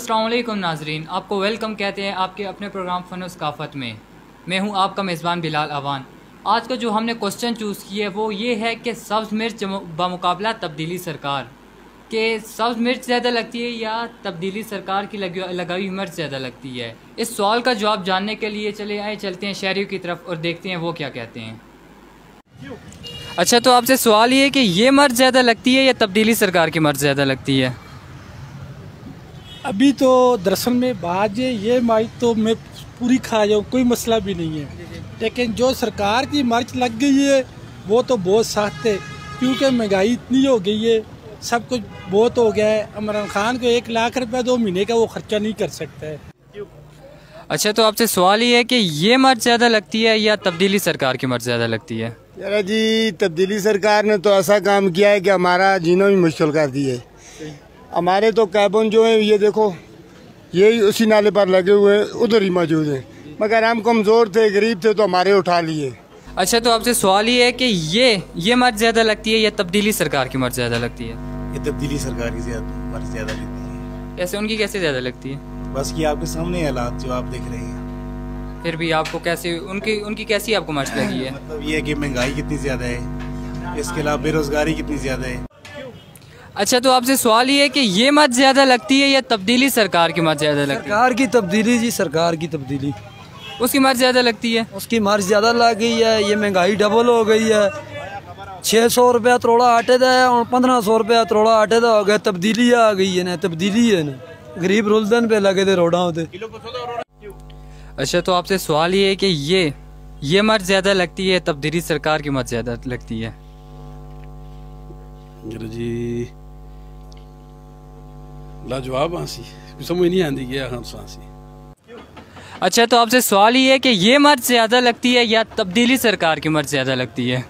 अस्सलाम वालेकुम नाजरीन, आपको वेलकम कहते हैं आपके अपने प्रोग्राम फ़न सकाफ़त में। मैं हूं आपका मेज़बान बिलाल अवान। आज का जो हमने क्वेश्चन चूज़ किया है वो ये है कि सब्ज़ मिर्च बमुकाबला तब्दीली सरकार के सब्ज़ मिर्च ज़्यादा लगती है या तब्दीली सरकार की लगाई हुई मिर्च ज़्यादा लगती है। इस सवाल का जवाब जानने के लिए चलते हैं शहरियों की तरफ और देखते हैं वो क्या कहते हैं। अच्छा, तो आपसे सवाल ये है कि ये मिर्च ज़्यादा लगती है या तब्दीली सरकार की मिर्च ज़्यादा लगती है? अभी तो दरअसल में बात ये माइक तो मैं पूरी खा जाऊँ, कोई मसला भी नहीं है, लेकिन जो सरकार की मिर्च लग गई है वो तो बहुत सख्त है, क्योंकि महंगाई इतनी हो गई है, सब कुछ बहुत हो गया है। इमरान खान को 1 लाख रुपया 2 महीने का वो खर्चा नहीं कर सकता है। अच्छा, तो आपसे सवाल ये है कि ये मिर्च ज़्यादा लगती है या तब्दीली सरकार की मिर्च ज़्यादा लगती है? यार जी, तब्दीली सरकार ने तो ऐसा काम किया है कि हमारा जीना भी मुश्किल कर दिया है। हमारे तो कैबन जो है ये देखो, यही उसी नाले पर लगे हुए उधर ही मौजूद है, मगर हम कमज़ोर थे, गरीब थे तो हमारे उठा लिए। अच्छा, तो आपसे सवाल ये है कि ये मिर्च ज़्यादा लगती है या तब्दीली सरकार की मिर्च ज़्यादा लगती है? ये तब्दीली सरकार की मिर्च ज़्यादा लगती है। कैसे, उनकी कैसे ज़्यादा लगती है? बस ये आपके सामने हालात जो आप देख रहे हैं। फिर भी आपको कैसे उनकी कैसी आपको मिर्च लगी है? मतलब ये है कि महंगाई कितनी ज़्यादा है, इसके अलावा बेरोजगारी कितनी ज़्यादा है। अच्छा, तो आपसे सवाल ये है कि ये मिर्च ज़्यादा लगती है या तब्दीली सरकार की मिर्च ज़्यादा लगती है? सरकार की तब्दीली जी, सरकार की तब्दीली। उसकी मिर्च ज़्यादा लगती है? उसकी मिर्च ज़्यादा लग गई है, ये महंगाई डबल हो गई है। 600 रुपया तोड़ा आटे का है और 1500 रुपया तोड़ा आटे का हो गया। तब्दीली आ गई है ना, तब्दीली है ना, गरीब रुलदन पे लगे थे रोडा होते। अच्छा, तो आपसे सवाल ये है कि ये मिर्च ज़्यादा लगती है, तब्दीली सरकार की मिर्च ज़्यादा लगती है? जी लाजवाब आंसी, समझ नहीं आती क्या आंसी। अच्छा, तो आपसे सवाल ये है कि ये मिर्च ज़्यादा लगती है या तब्दीली सरकार की मिर्च ज़्यादा लगती है?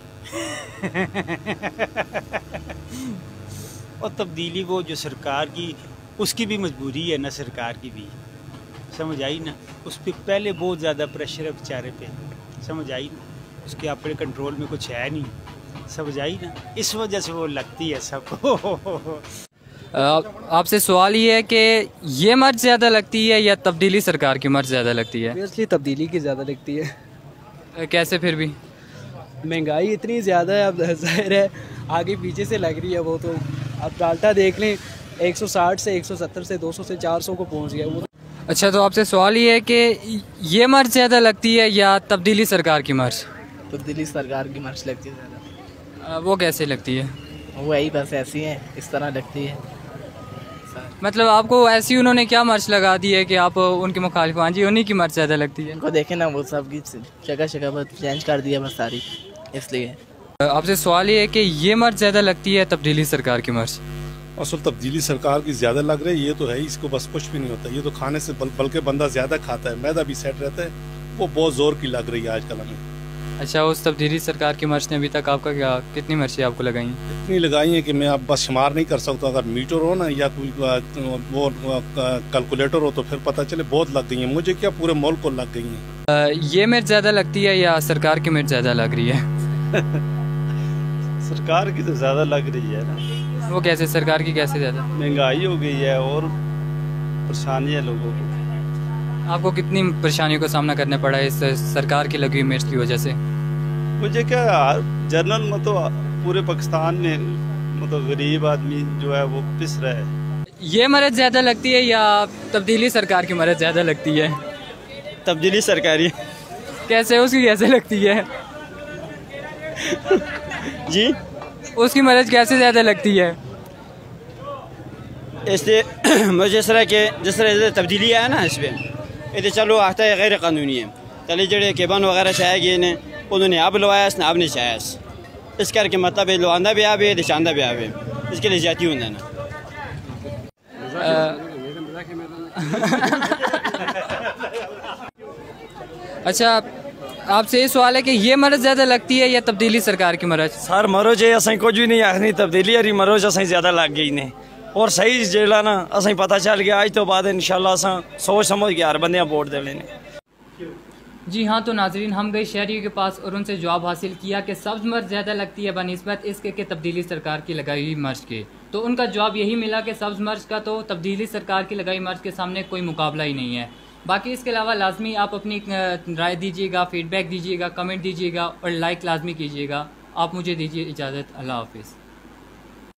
और तब्दीली वो जो सरकार की, उसकी भी मजबूरी है ना, सरकार की भी, समझ आई ना। उस पर पहले बहुत ज़्यादा प्रेशर है बेचारे पे, समझ आई ना, उसके अपने कंट्रोल में कुछ है नहीं, समझ आई ना, इस वजह से वो लगती है सबको। आपसे सवाल ये है कि ये मिर्च ज़्यादा लगती है या तब्दीली सरकार की मिर्च ज़्यादा लगती है? इसलिए तब्दीली की ज़्यादा लगती है। कैसे? फिर भी महंगाई इतनी ज़्यादा है, अब जाहिर है आगे पीछे से लग रही है वो तो। अब डाल्टा देख लें, 160 से 170 से 200 से 400 को पहुंच गया वो। अच्छा, तो आपसे सवाल ये है कि ये मिर्च ज़्यादा लगती है या तब्दीली सरकार की मिर्च? तब्दीली सरकार की मिर्च लगती है ज़्यादा। वो कैसे लगती है? वो यही बस ऐसी है, इस तरह लगती है। मतलब आपको ऐसी उन्होंने क्या मिर्च लगा दी है कि आप उनके मुखालिफ? हाँ जी, उन्हीं की मिर्च ज़्यादा लगती है। उनको देखे ना, वो सब की जगह बस चेंज कर दिया बस सारी, इसलिए। आपसे सवाल ये है कि ये मिर्च ज़्यादा लगती है तब्दीली सरकार की मिर्च? असल तब्दीली सरकार की ज़्यादा लग रही है, ये तो है, इसको बस कुछ भी नहीं होता। ये तो खाने से बल्कि बंदा ज़्यादा खाता है, मैदा भी सेट रहता है, वो बहुत ज़ोर की लग रही है आजकल हमें। अच्छा, उस तब्दीली सरकार की मिर्च ने अभी तक आपका कितनी मिर्चें आपको लगाई हैं? इतनी लगाई हैं कि मैं अब बस शुमार नहीं कर सकता। अगर मीटर हो ना या कोई वो कैलकुलेटर हो तो फिर पता चले, बहुत लग गई हैं। मुझे क्या, पूरे मुल्क को लग गई हैं। ये मिर्च ज़्यादा लगती है या सरकार की मिर्च ज़्यादा लग रही है? सरकार की तो ज़्यादा लग रही है ना। वो कैसे, सरकार की कैसे ज़्यादा? महंगाई हो गई है और परेशानी है लोगों को। आपको कितनी परेशानियों का सामना करना पड़ा है इस सरकार की लगी हुई मिर्च की वजह से? मुझे क्या, जनरल में तो पूरे पाकिस्तान में मतलब गरीब आदमी जो है वो पिस रहा है। ये मिर्च ज़्यादा लगती है या तब्दीली सरकार की मिर्च ज़्यादा लगती है? तब्दीली सरकारी। कैसे, उसकी कैसे लगती है? जी, उसकी मिर्च कैसे ज़्यादा लगती है? इसलिए मुझे जिस तरह तब्दीली है ना, इस पर ये चलो आता है गैर कानूनी है। चले जड़े केबन वगैरह चाहे गए ने, उन्होंने अब लवाया इसने अब नहीं चाहे, इस करके मतलब लवांदा भी आवे चांदा भी आवे, इसके लिए जाती हूँ ना। अच्छा, आपसे ये सवाल है कि ये मिर्च ज़्यादा लगती है या तब्दीली सरकार की मिर्च? सर मरोज है, असें कुछ भी नहीं आखनी, तब्दीली हरी मरोज असें ज़्यादा लग गई ने, और सही जेला ना असें पता चल गया। आज तो बाद इंशाल्लाह असें सोच समझ के हर बंदे वोट दे लेने। जी हाँ, तो नाजरीन, हम गए शहरियों के पास और उनसे जवाब हासिल किया कि सब्ज़ मिर्च ज़्यादा लगती है बनिस्बत इसके कि तब्दीली सरकार की लगाई हुई मिर्च के। तो उनका जवाब यही मिला कि सब्ज़ मर्च का तो तब्दीली सरकार की लगाई मर्च के सामने कोई मुकाबला ही नहीं है। बाकी इसके अलावा लाजमी आप अपनी राय दीजिएगा, फीडबैक दीजिएगा, कमेंट दीजिएगा और लाइक लाजमी कीजिएगा। आप मुझे दीजिए इजाज़त। अल्लाह हाफिज़।